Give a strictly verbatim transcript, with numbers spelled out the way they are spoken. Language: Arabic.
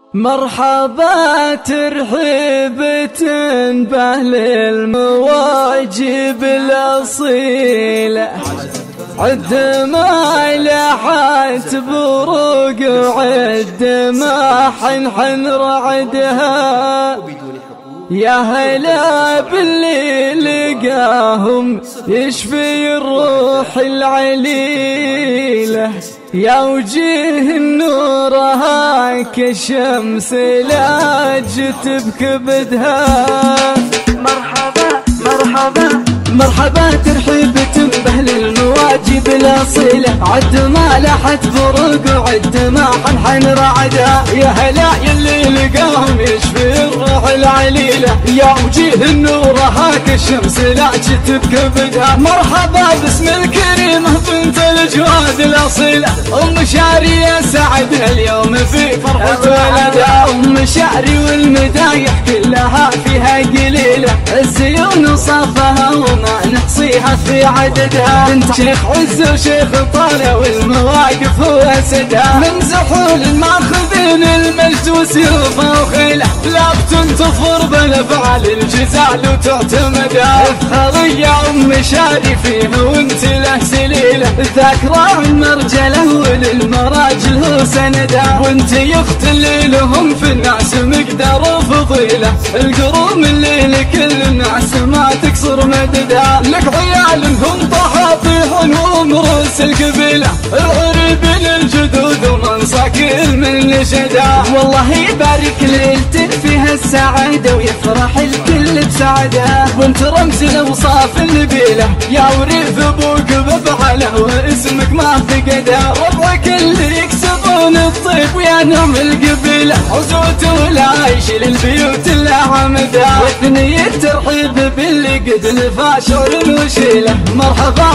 مرحبا ترحيبة بأهل المواجب الأصيلة، عد ما لحت بروق وعد ما حنحن رعدها. يا هلا باللي لقاهم يشفي الروح العليلة، يا وجيه النور هاك الشمس لا جت بكبدها. مرحبا مرحبا مرحبا ترحيبة بأهل المواجب الأصيلة، عد ما لحت بروق وعد ما حنحن رعدها. يا هلا يلي لقاهم يشفي الروح العليلة، يا وجيه النور هاك الشمس لا جت بكبدها. مرحبا باسم الكريمة بنت الجواد الأصيلة، أم شارية سعدنا اليوم في فرحة ولدها. أم شعري والمدايح كلها فيها قليلة، الزيون وصفها وما نحصيها في عددها. بنت شيخ عز وشيخ طالة والمواقف واسدها، من زحول الماخذين المجد وسيوفه وخيله، لا بتنتظر بالافعال الجزال وتعتمدها. افخري يا ام شاري فيها وانت له سليله، ذاكره المرجله وللمراجل هو سندها. وانت يا اخت اللي لهم في الناس مقدار وفضيله، القروم اللي لكل الناس ما تكسر مددها. لك عيال هم طحاطيح وهم رؤوس القبيله، العريبين الجدود ومنصاكين من نشدها. والله يبارك ليلتك فيها السعاده ويفرح الكل بسعدها. وانت رمز الاوصاف النبيله، يا وريث ابوك بفعله واسمك ما فقدها. ربعك اللي يكسبون الطيب ويا نعم القبيله، عزوته والعايش للبيوت اللي عمدها. وثني الترحيب باللي قد نفى شعر وشيله، مرحبا